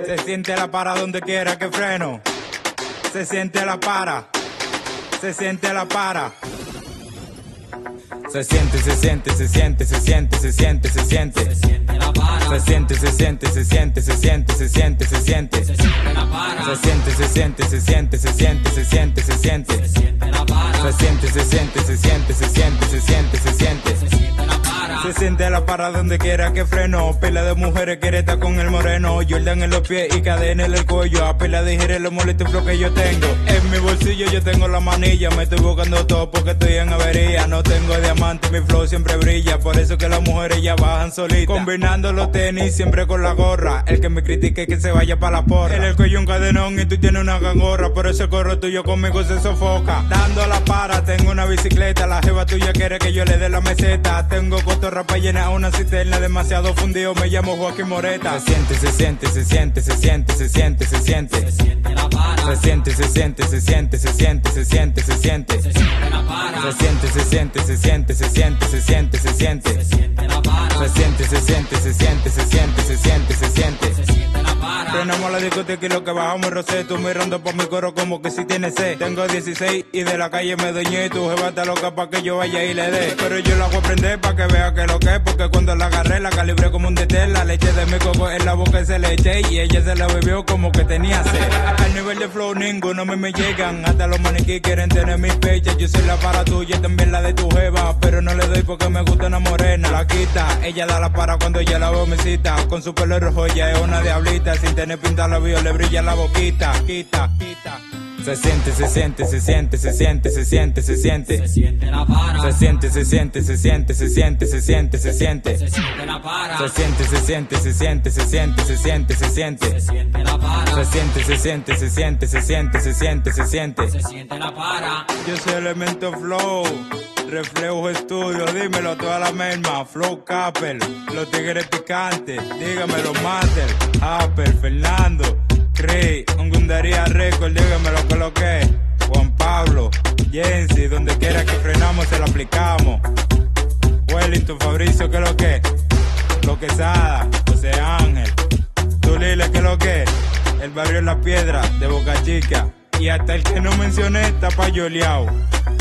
Se siente la para donde quiera que freno. Se siente la para. Se siente la para. Se siente, se siente, se siente, se siente, se siente, se siente. Se siente la para. Se siente, se siente, se siente, se siente, se siente, se siente. Se siente la para. Se siente, se siente, se siente, se siente, se siente, se siente. Se siente la para. Se siente, se siente, se siente, se siente, se siente, se siente. Se siente la para. Se siente la para donde quiera que freno. Pila de mujeres quiere estar con el moreno. Jordan en los pies y cadena en el cuello. A pila de gires lo molesto y flow que yo tengo. En mi bolsillo yo tengo la manilla. Me estoy buscando todo porque estoy en avería. No tengo diamante, mi flow siempre brilla. Por eso que las mujeres ya bajan solitas. Combinando los tenis siempre con la gorra. El que me critique que se vaya para la porra. En el cuello un cadenón y tú tienes una gangorra. Por ese corro tuyo conmigo se sofoca. Dando la para, tengo una bicicleta. La jeva tuya quiere que yo le dé la meseta. Tengo cotorra para llenar una cisterna. Demasiado fundido, me llamo Joaquín Moreta. Se siente, se siente, se siente, se siente, se siente, se siente. Se siente la para. Se siente, se siente, se siente, se siente, se siente, se siente. Se siente la para. Se siente, se siente, se siente, se siente, se siente, se siente. Se siente la para. Se siente, se siente, se siente, se siente, se siente, se siente. Se siente la para. Frenamos la discoteca y lo que bajamos Roseto. Mirando por mi coro como que si tiene sed. Tengo 16 y de la calle me doñé. Tu jeva está loca pa' que yo vaya y le dé. Pero yo la hago aprender pa' que vea que lo que es. Porque cuando la agarré la calibré como un DT. La leche de mi coco en la boca se le eché. Y ella se la bebió como que tenía sed. Al nivel de flow ninguno me llegan. Hasta los maniquí quieren tener mis fechas. Yo soy la para tuya, también la de tu jeva. Pero no le doy porque me gusta una morena. La quita, ella da la para cuando ella la veo me cita. Con su pelo rojo ella es una diablita. Sin tener pinta labios le brilla la boquita. Quita, quita. Se siente, se siente, se siente, se siente, se siente, se siente. Se siente la para. Se siente, se siente, se siente, se siente, se siente, se siente. Se siente la para. Se siente, se siente, se siente, se siente, se siente, se siente. Se siente la para. Se siente, se siente, se siente, se siente, se siente, se siente. Se siente la para. Yo soy Elemento Flow, Reflejo Estudio, dímelo toda la merma, Flow Capel, los tigres picantes, dígamelo Mater, Apple, Fernando, Cray, un Gundaría Record, dígamelo que lo que es, Juan Pablo, Jensi, donde quiera que frenamos se lo aplicamos, Wellington, Fabricio, que lo que es, Lo Quesada, José Ángel, Tulile, que lo que es, el barrio La Piedra, de Boca Chica, y hasta el que no mencioné está payoleado.